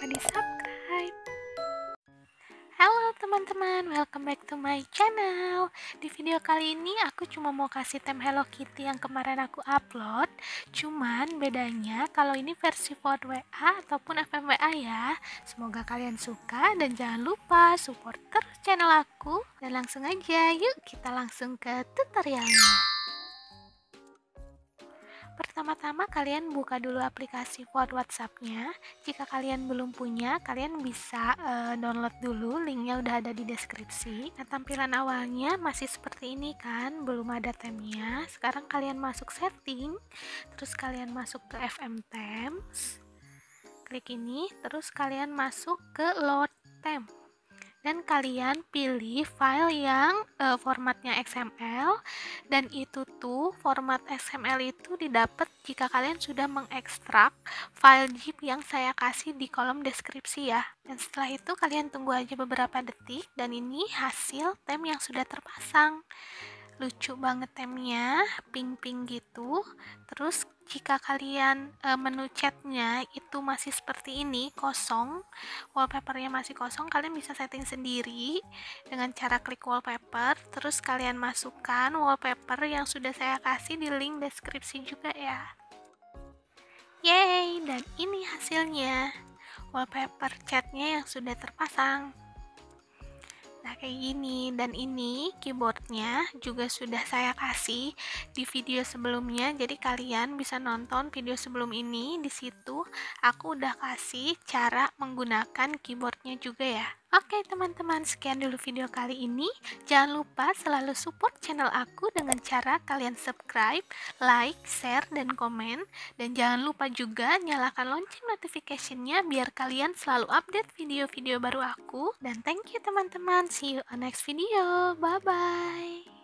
lupa di-subscribe. Halo teman-teman, welcome back to my channel. Di video kali ini aku cuma mau kasih theme Hello Kitty yang kemarin aku upload. Cuman bedanya kalau ini versi vote WA ataupun FMWA ya. Semoga kalian suka dan jangan lupa support terus channel aku. Dan langsung aja, yuk kita langsung ke tutorialnya. Pertama-tama kalian buka dulu aplikasi vote WhatsApp-nya. Jika kalian belum punya, kalian bisa download dulu, linknya udah ada di deskripsi. Nah, tampilan awalnya masih seperti ini kan, belum ada temnya. Sekarang kalian masuk setting, terus kalian masuk ke FM Themes, klik ini, terus kalian masuk ke load theme. Dan kalian pilih file yang formatnya XML, dan itu tuh format XML itu didapat jika kalian sudah mengekstrak file zip yang saya kasih di kolom deskripsi ya. Dan setelah itu kalian tunggu aja beberapa detik, dan ini hasil theme yang sudah terpasang. Lucu banget temnya, pink-pink gitu. Terus jika kalian menu chatnya itu masih seperti ini, kosong, wallpapernya masih kosong, kalian bisa setting sendiri dengan cara klik wallpaper, terus kalian masukkan wallpaper yang sudah saya kasih di link deskripsi juga ya. Yeay, dan ini hasilnya, wallpaper chatnya yang sudah terpasang. Nah, kayak gini. Dan ini keyboardnya juga sudah saya kasih di video sebelumnya, jadi kalian bisa nonton video sebelum ini. Di situ aku udah kasih cara menggunakan keyboardnya juga ya. Oke teman-teman, sekian dulu video kali ini. Jangan lupa selalu support channel aku dengan cara kalian subscribe, like, share, dan komen. Dan jangan lupa juga nyalakan lonceng notification-nya biar kalian selalu update video-video baru aku. Dan thank you teman-teman, see you on next video, bye-bye.